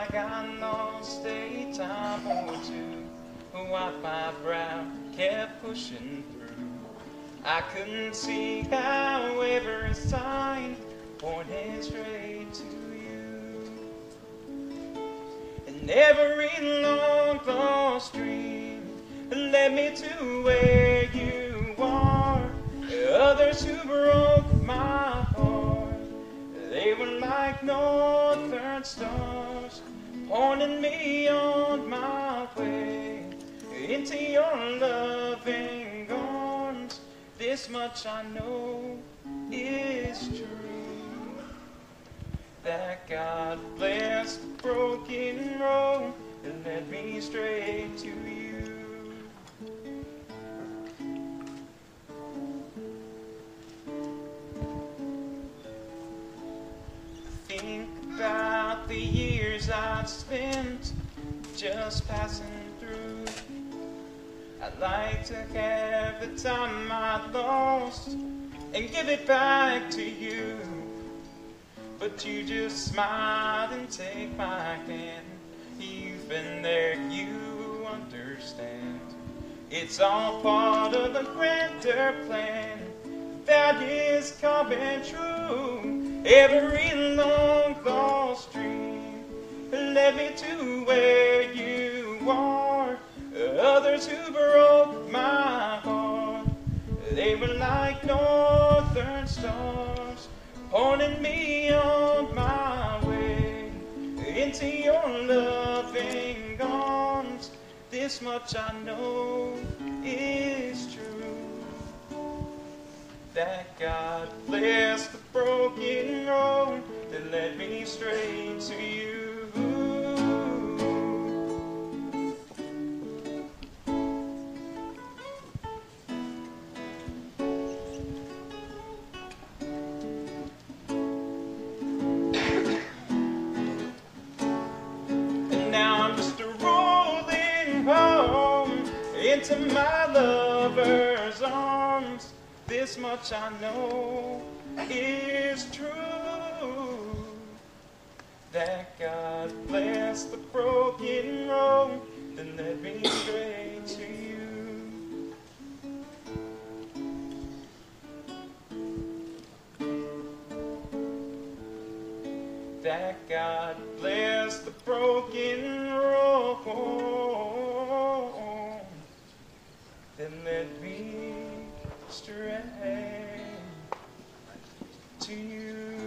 like I lost a time or two. Wiped my brow, kept pushing through. I couldn't see how every sign pointed straight to you. And every long lost dream led me to where you are. Others who broke my heart, they were like northern stars, pointing me on my way into your loving arms. This much I know is true, that God blessed the broken road that led me straight to you. Think about the years I've spent just passing through. I'd like to have the time I lost and give it back to you, but you just smiled and take my hand. You've been there, you understand. It's all part of a grander plan that is coming true. Every long lost dream led me to where you are. Others who broke my heart, they were like northern stars, pointing me on my way into your loving arms. This much I know is true, that God blessed the broken road that led me straight to you. Into my lover's arms. This much I know is true, that God blessed the broken road that led me straight to you. That God blessed the broken road that led me straight to you.